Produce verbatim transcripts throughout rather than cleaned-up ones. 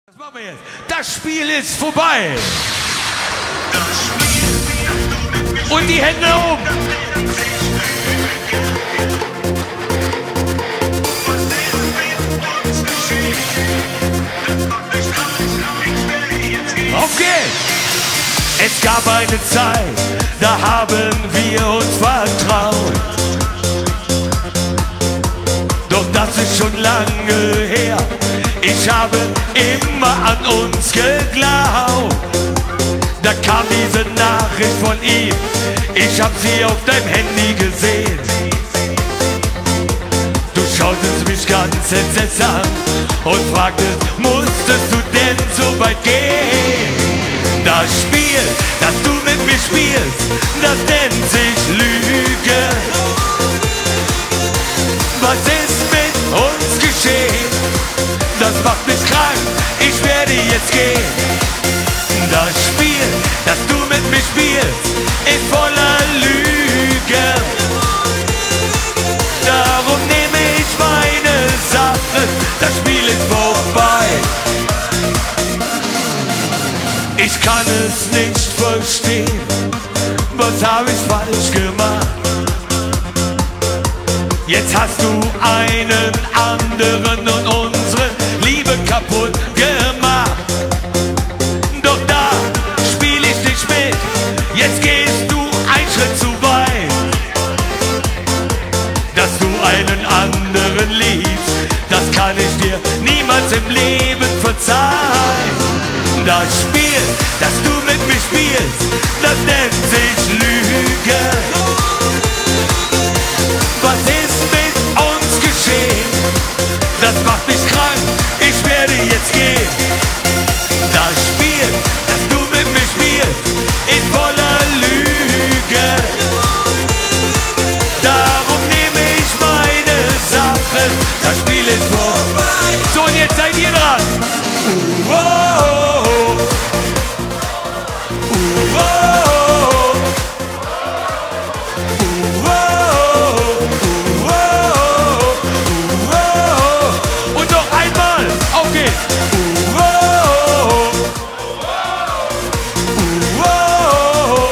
Was machen wir jetzt? Das Spiel ist vorbei. Und die Hände oben. Okay. Es gab eine Zeit, da haben wir uns vertraut. Doch das ist schon lange her. Ich habe immer an uns geglaubt. Da kam diese Nachricht von ihm. Ich hab sie auf deinem Handy gesehen. Du schautest mich ganz entsetzt an und fragtest, musstest du denn so weit gehen? Das Spiel, das du mit mir spielst, das nennt sich Lüge. Was ist mit uns geschehen? Das macht mich krank, ich werde jetzt gehen. Das Spiel, das du mit mir spielst, ist voller Lüge. Darum nehme ich meine Sachen, das Spiel ist vorbei. Ich kann es nicht verstehen, was habe ich falsch gemacht? Jetzt hast du einen anderen und unsere Liebe kaputt gemacht. Doch da spiel ich nicht mit, jetzt gehst du einen Schritt zu weit. Dass du einen anderen liebst, das kann ich dir niemals im Leben verzeihen. Das Spiel, das du mit mir spielst, das nennt sich Lüge. Was ist mit uns geschehen? Das macht mich krank, ich werde jetzt gehen. Das Spiel, das du mit mir spielst, ist voller Lüge. Darum nehme ich meine Sachen, das Spiel ist vorbei. So, und jetzt seid ihr dran. Uh, oh, oh. Uh, oh, oh. Uh, oh, oh. Uh, oh, oh. Und noch einmal, auf geht's. Uh, oh, oh. Uh, oh,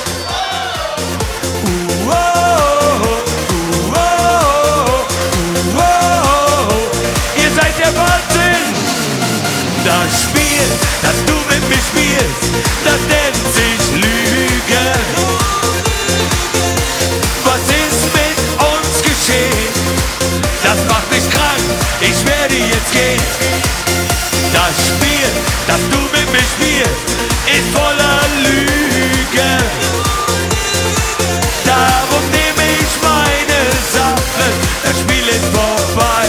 oh. Uh, oh, oh. Ihr seid der Wahnsinn. Das Spiel, das du mit mir spielst, das nennt sich Lüge. Was ist mit uns geschehen? Das macht mich krank, ich werde jetzt gehen. Das Spiel, das du mit mir spielst, ist voller Lüge. Darum nehme ich meine Sachen, das Spiel ist vorbei.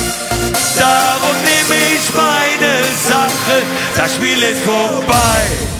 Darum nehme ich meine Sachen, das Spiel ist vorbei.